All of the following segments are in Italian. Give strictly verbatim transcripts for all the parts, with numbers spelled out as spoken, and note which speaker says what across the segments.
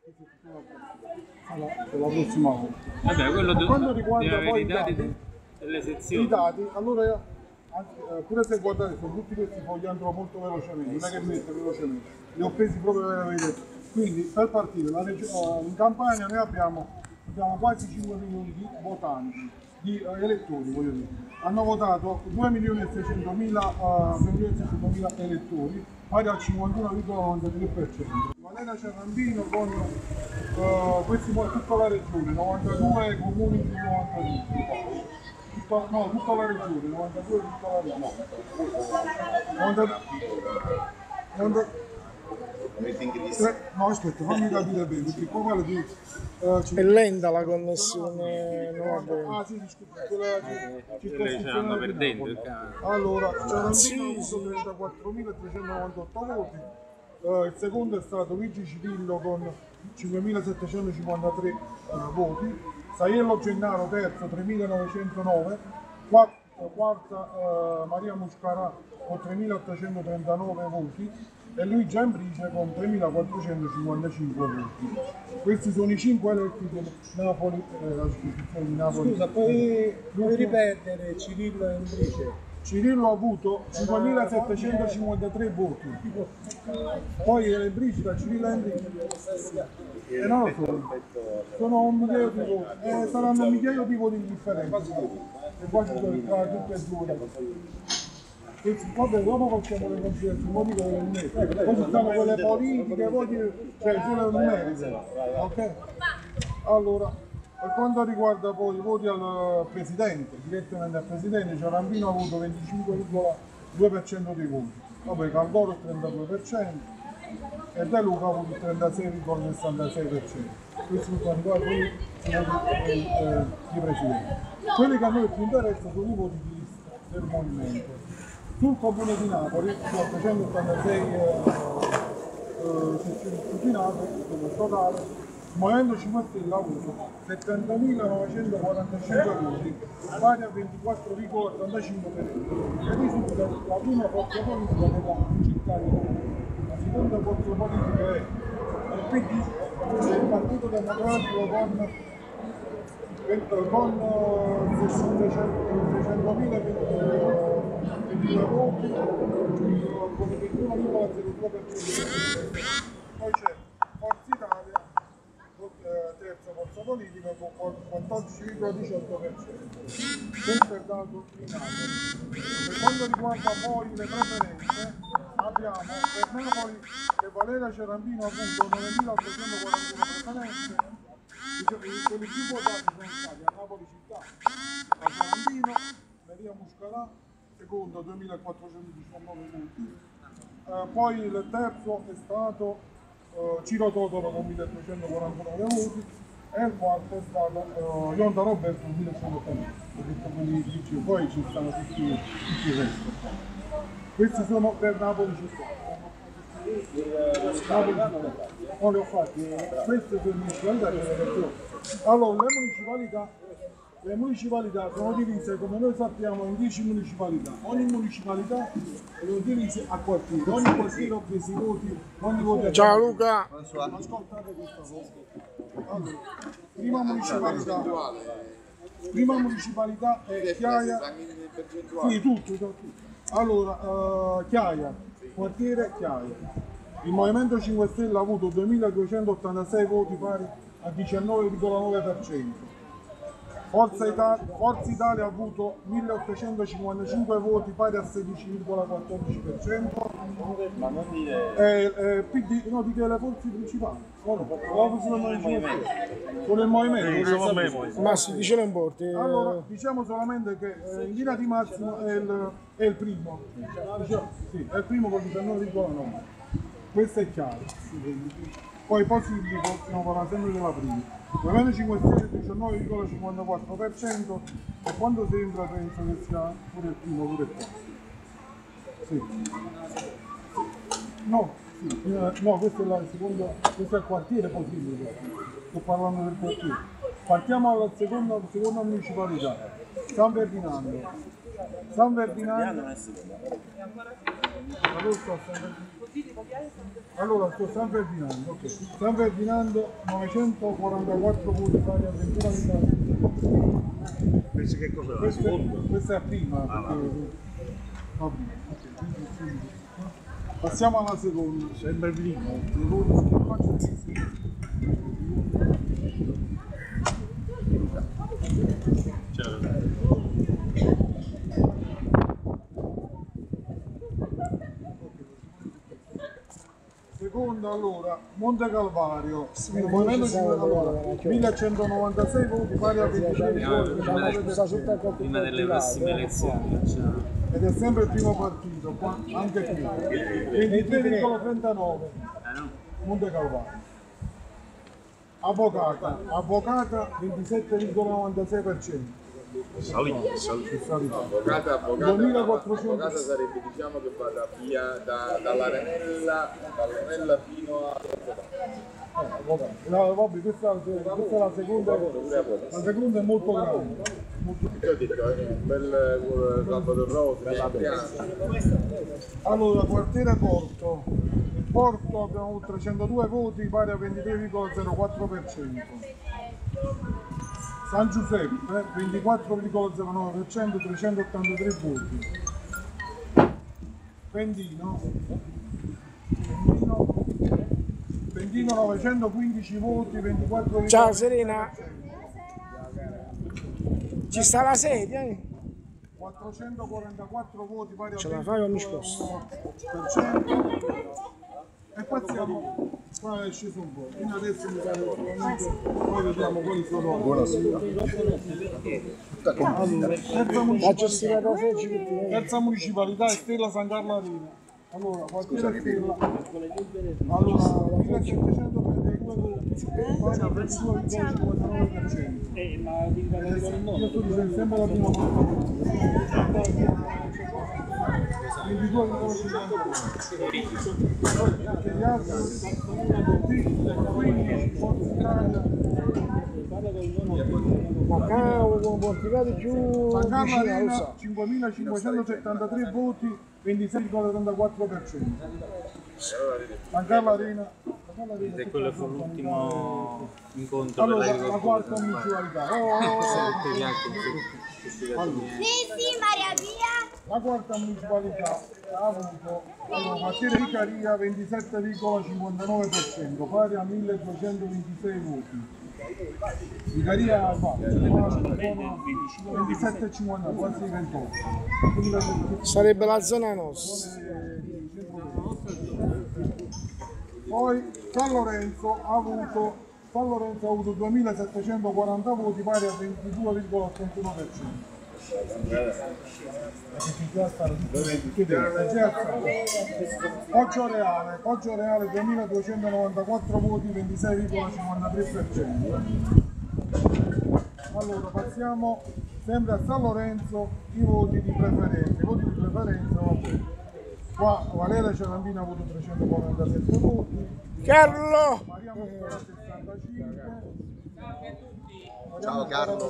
Speaker 1: Allora, per la prossima volta.
Speaker 2: Vabbè, quello
Speaker 1: Per quanto riguarda poi
Speaker 2: i
Speaker 1: i
Speaker 2: dati
Speaker 1: dati,
Speaker 2: delle sezioni.
Speaker 1: i dati, allora anche, eh, pure se guardate sono tutti questi fogli andrò molto velocemente, non è che mette velocemente, li ho presi proprio per vedere. Quindi per partire, la regio- in Campania noi abbiamo, abbiamo quasi cinque milioni di votanti, di eh, elettori voglio dire. Hanno votato due milioni e seicentomila uh, elettori, pari al cinquantuno virgola novantatré per cento. Valera Cerrambino con uh, questi tutta la regione, novantadue comuni su novantadue. Tutta, no, tutta la regione, novantadue tutta la regione. novantadue, novantadue, no, aspetta, fammi capire bene, perché qua parla di... Uh,
Speaker 3: è lenta la connessione, no, vabbè.
Speaker 1: Ah sì, scusa, quella
Speaker 2: Ci ce l'hanno perdendo il cane.
Speaker 1: Allora, Cerrambino sì, ha avuto trentaquattromilatrecentonovantotto voti, uh, il secondo è stato Luigi Cirillo con cinquemilasettecentocinquantatré uh, voti, Saiello Gennaro terzo tremilanovecentonove, quarta, quarta uh, Maria Muscarà con tremilaottocentotrentanove voti e Luigi Ambrice con tremilaquattrocentocinquantacinque voti. Questi sono i cinque eletti del Napoli, eh, la di Napoli.
Speaker 3: Scusa, puoi, puoi ripetere Cirillo e Ambrice?
Speaker 1: Cirillo ha avuto cinquemilasettecentocinquantatré voti, poi Ambrice da Cirillo e Ambrice e non lo so, sono un migliaio di voti, eh, saranno un migliaio di voti differenti e poi ci sono tra tutte e due. Vabbè, dopo facciamo le considerazioni, poi dico le numeriche, poi ci stanno quelle politiche, poi cioè sono numeriche, ok? Allora, per quanto riguarda poi i voti al presidente, direttamente al presidente, Cerrambino ha avuto venticinque virgola due per cento dei voti, vabbè, Caldoro il trentadue per cento e De Luca ha avuto il trentasei virgola sessantasei per cento. Questi sono i voti di presidente. Quelli che a noi più interessano sono i voti di lista del movimento. Sul Comune di Napoli, ottocentottantasei eh, eh, sezioni scrutinate, in totale, il Movimento cinque Stelle ha avuto settantamilanovecentquarantacinque voti, pari a ventiquattro virgola ottantacinque per cento, e risulta la prima forza politica della città di Napoli. La seconda forza politica è il P D, il Partito Democratico con con seicentomila voti, con il ventuno virgola zero due per cento. Poi c'è Forza Italia, terza forza politica, con quattordici virgola diciotto per cento. Questo è il dato finale. Per quanto riguarda poi le preferenze, abbiamo per Napoli che Valera Cerrambino ha avuto novemilaottocentoquarantuno preferenze. Quelli più votati sono stati a Napoli città, a Cerrambino, Maria Muscarà, secondo duemilaquattrocentodiciannove voti, eh, poi il terzo è stato eh, Ciro Totolo con milletrecentoquarantanove voti e il quarto è stato eh, Ionda Roberto con millecentottantatré, poi ci stanno tutti, tutti il resto. Questi sono per Napoli città. Non le ho fatte, queste sono municipalità. Allora, le municipalità, le municipalità sono divise, come noi sappiamo, in dieci municipalità. Ogni municipalità è divisa a quartiere, ogni quartiere ha preso i voti, ogni voto.
Speaker 3: Ciao Luca!
Speaker 1: Ascoltate questa cosa. Allora, prima municipalità, prima municipalità è Chiaia, sì, tutto, tutto. Allora, uh, Chiaia, quartiere Chiaia. Il Movimento cinque Stelle ha avuto duemiladuecentottantasei voti pari a diciannove virgola nove per cento. Forza Italia, Forza Italia ha avuto milleottocentocinquantacinque voti pari a sedici virgola quattordici per cento.
Speaker 2: Ma non dire...
Speaker 1: E, e P D, no, di che le forze principali. Sono il movimento.
Speaker 3: Ma si dice non porti.
Speaker 1: Allora, diciamo solamente che eh, in linea di massimo è il, è il primo. Diciamo, sì, è il primo con diciannove virgola nove. Questo è chiaro. Poi possibili stiamo parlando sempre della prima. Il Movimento cinque Stelle diciannove virgola cinquantaquattro per cento e quando sembra penso che sia pure il primo, pure il quarto. Sì. No, sì, no, questo è il secondo, questo è il quartiere possibile. Sto parlando del quartiere. Partiamo dalla seconda, seconda municipalità, San Ferdinando. San Ferdinando. Allora, sto San Ferdinando, ok. San Ferdinando, novecentoquarantaquattro voti pari a ventuno voti.
Speaker 4: Pensi che cosa? La
Speaker 1: Questa,
Speaker 4: seconda?
Speaker 1: questa è prima.
Speaker 4: Ah,
Speaker 1: perché... va bene, ok, quindi sì. Passiamo alla seconda.
Speaker 4: Sempre prima.
Speaker 1: Seconda, che faccio di sì. Seconda allora, Monte Calvario, il Movimento cinque allora, millecentonovantasei voti pari a ventisei voti,
Speaker 2: Prima delle prossime elezioni facciamo.
Speaker 1: ed è sempre il primo partito, qua, anche qui, ventitré virgola trentanove,
Speaker 2: Ah no?
Speaker 1: Monte Calvario. Avvocata, avvocata ventisette virgola novantasei per cento.
Speaker 4: Salito, salito.
Speaker 5: Avvocata, avvocata,
Speaker 1: duemilaquattrocento.
Speaker 5: avvocata sarebbe diciamo che va da via da, dall'Arenella, dall'Arenella fino a
Speaker 1: No, vabbè, questa, questa è la seconda, la seconda è molto grande. Molto...
Speaker 5: io ho detto è un bel Salvador Rosa,
Speaker 1: Allora, quartiere Porto. Il Porto abbiamo avuto trecentodue voti pari a ventitré virgola zero quattro per cento. San Giuseppe ventiquattro virgola zero nove per cento, trecentottantatré voti. Pendino, Pendino, Pendino novecentoquindici voti, ventiquattro virgola zero.
Speaker 6: Ciao Serena, ci sta la sedia? Eh?
Speaker 1: quattrocentoquarantaquattro voti pari a
Speaker 6: Ce la fai o mi
Speaker 1: venti virgola uno per cento. E passiamo, qua è sceso un po', fino adesso mi pare veramente, poi vediamo quali sono. Buonasera. Terza municipalità, terza municipalità Stella San Carlo Arena. Allora, quartiere Stella. Allora, millesettecentotrentadue voti, pari a ventidue virgola cinquantanove per cento. Io sto dicendo sempre la prima volta. ventidue virgola cinquantanove. Gli altri quindici Forza Italia.
Speaker 6: Ma cavolo, porticate giù
Speaker 1: San Carlo
Speaker 6: vicino, lo
Speaker 1: Arena
Speaker 6: so.
Speaker 1: cinquemilacinquecentosettantatré voti, ventisei virgola trentaquattro per cento. San Carlo Arena.
Speaker 2: E quello fu l'ultimo incontro
Speaker 1: Allora,
Speaker 2: per
Speaker 1: la quarta municipalità. Oh, oh, oh.
Speaker 7: Sì, sì, Maria Pia.
Speaker 1: La quarta municipalità ha avuto allora, quartiere Vicaria ventisette virgola cinquantanove per cento, pari a milleduecentoventisei voti. Vicaria ha fatto ventisette virgola cinquantanove, quasi ventotto.
Speaker 6: Sarebbe la zona nostra.
Speaker 1: Poi San Lorenzo ha avuto, San Lorenzo ha avuto duemilasettecentoquaranta voti pari a ventidue virgola ottantuno per cento. Poggio Reale, Poggio Reale duemiladuecentonovantaquattro voti, ventisei virgola cinquantatré per cento. Allora passiamo sempre a San Lorenzo, i voti di preferenza. I voti di preferenza, vabbè. Qua Valeria Ciarambina ha avuto trecentoquarantasette voti,
Speaker 6: Carlo!
Speaker 1: Maria Moscara sessantacinque.
Speaker 5: Ciao Carlo.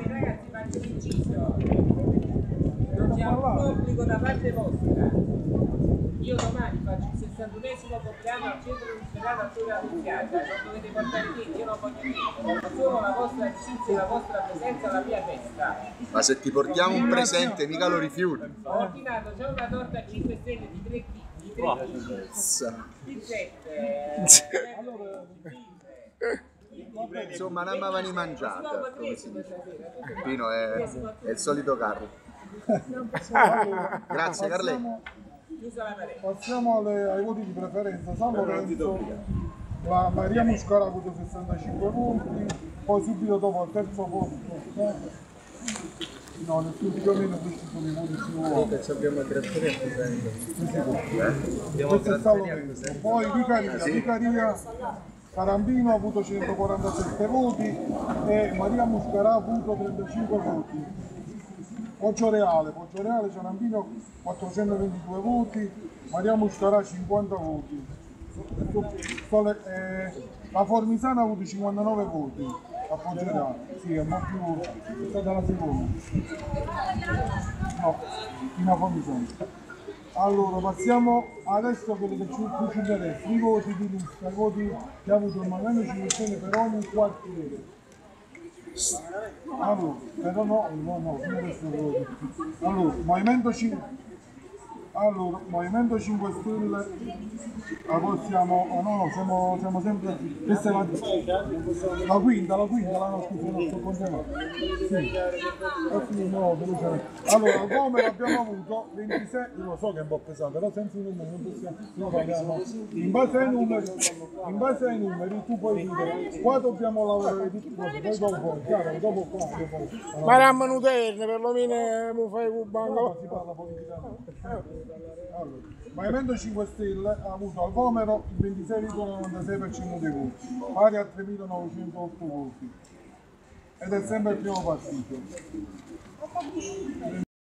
Speaker 8: C'è un obbligo da parte vostra. Io domani faccio il sessantunesimo compleanno al centro ospedale a Torre Annunziata, non dovete portare niente, io non voglio niente, voglio solo la vostra amicizia e la vostra presenza alla mia festa.
Speaker 5: Ma se ti portiamo un presente mica lo rifiuti.
Speaker 8: Ho ordinato già una torta a cinque stelle di tre chili, di tre chili, di sette,
Speaker 5: Insomma, non mi avevano mangiata. Come si dice. Pino è, è il solito Carlo. Grazie Carletto.
Speaker 1: Passiamo alle- ai voti di preferenza. San Lorenzo, la Maria Muscara ha avuto sessantacinque voti, poi subito dopo al terzo posto. No, nessuno più o meno questi sono i voti più alti.
Speaker 3: Abbiamo trasferito sempre.
Speaker 1: Questo è San Lorenzo. Poi Vicaria, Vicaria Carambino ha avuto centoquarantasette voti e Maria Muscarà ha avuto trentacinque voti. Poggio Reale, Poggio Reale Ciarambino quattrocentoventidue voti, Maria Muscarà cinquanta voti. Sole- eh, la Formisana ha avuto cinquantanove voti a Poggio Reale, sì, è un po' più, è stata la seconda. No, fino a Formisana. Allora, passiamo adesso a quello che ci, più ci interessa, i voti di lista, i voti che ha avuto il Movimento cinque Stelle per ogni quartiere. Allora, però no, no, no, fino adesso voti. Allora, Movimento cinque Allora, Movimento cinque Stelle, la possiamo, oh no, no, siamo, siamo sempre, questa è la, la quinta, la quinta, la nostra, non sto contando. Sì, eh sì, no, velocemente. Allora, al Vomero abbiamo avuto ventisei, io lo so che è un po' pesante, però senza i numeri non possiamo, no, parliamo. In base ai numeri, in base ai numeri tu puoi dire, qua dobbiamo lavorare tutti cose, poi dopo, chiaro, dopo qua, dopo.
Speaker 6: Ma era manuterne, perlomeno mi fai un banco.
Speaker 1: Si parla politicamente. Allora, Movimento cinque Stelle ha avuto al Vomero il ventisei virgola novantasei per cento dei voti, pari a tremilanovecentotto voti, ed è sempre il primo partito.